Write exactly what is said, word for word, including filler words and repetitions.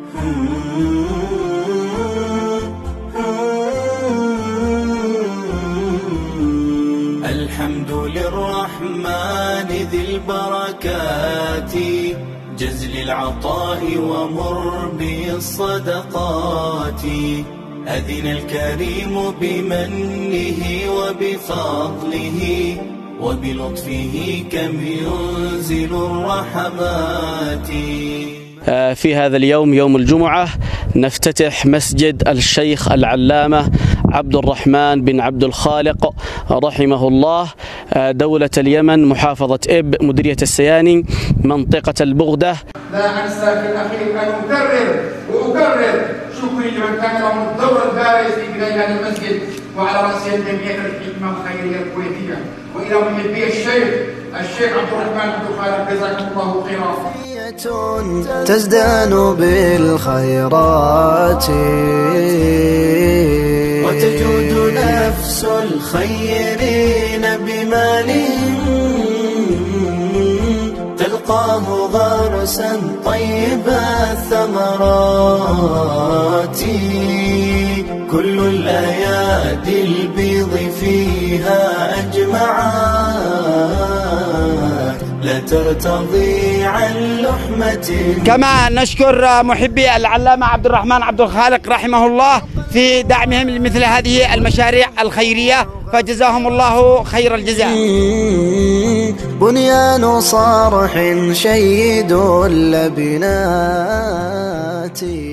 الحمد للرحمن ذي البركات جزل العطاء ومربي الصدقات أذن الكريم بمنه وبفضله وبلطفه كم ينزل الرحمات. في هذا اليوم يوم الجمعة نفتتح مسجد الشيخ العلامة عبد الرحمن بن عبد الخالق رحمه الله، دولة اليمن، محافظة إب، مديرية السياني، منطقة البغدة. لا أنسى في الأخير أن أكرر وأكرر شكري لمن كان لهم الدور البارز في بناء هذا المسجد، وعلى رأسهم جمعية الحكمة الخيرية الكويتية، وإلى محبي الشيخ الشيخ عبد الرحمن عبد الخالق، جزاكم الله خيرا. تزدان بالخيرات وتجود نفس الخيرين بمالهم، تلقاه غرسا طيب الثمرات، كل الأيادي البيض فيها أجمعات، لا ترتضي عن لحمة. كما نشكر محبي العلامة عبد الرحمن عبد الخالق رحمه الله في دعمهم لمثل هذه المشاريع الخيرية، فجزاهم الله خير الجزاء. بنيان صارح شيد اللبنات.